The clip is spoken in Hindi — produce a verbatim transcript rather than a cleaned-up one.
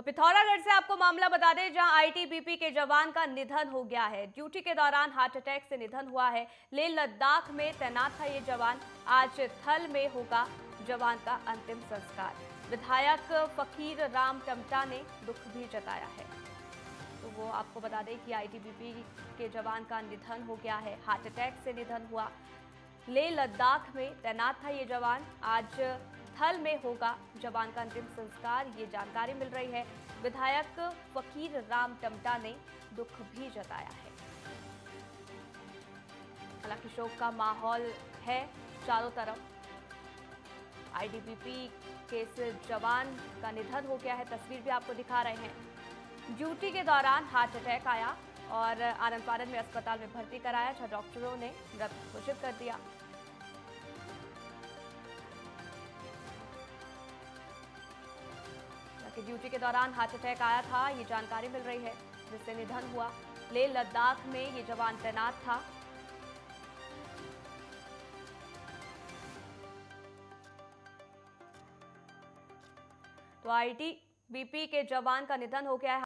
तो पिथौरागढ़ से आपको मामला बता दें, जहां आईटीबीपी के जवान का निधन हो गया है। ड्यूटी के दौरान हार्ट अटैक से निधन हुआ है। लेह लद्दाख में तैनात था ये जवान। आज थल में होगा जवान का अंतिम संस्कार। विधायक फकीर राम टमटा ने दुख भी जताया है। तो वो आपको बता दें कि आईटीबीपी के जवान का निधन हो गया है, हार्ट अटैक से निधन हुआ। लेह लद्दाख में तैनात था ये जवान। आज थल में होगा जवान का अंतिम संस्कार, ये जानकारी मिल रही है। विधायक फकीर राम टमटा ने दुख भी जताया है। हालांकि शोक का माहौल है चारों तरफ। आईटीबीपी के इस जवान का निधन हो गया है। तस्वीर भी आपको दिखा रहे हैं। ड्यूटी के दौरान हार्ट अटैक आया और आनंद फानंद में अस्पताल में भर्ती कराया, जहां डॉक्टरों ने मृत घोषित कर दिया। कि ड्यूटी के दौरान हार्ट अटैक आया था, ये जानकारी मिल रही है, जिससे निधन हुआ। लेह लद्दाख में ये जवान तैनात था। तो आईटीबीपी के जवान का निधन हो गया है।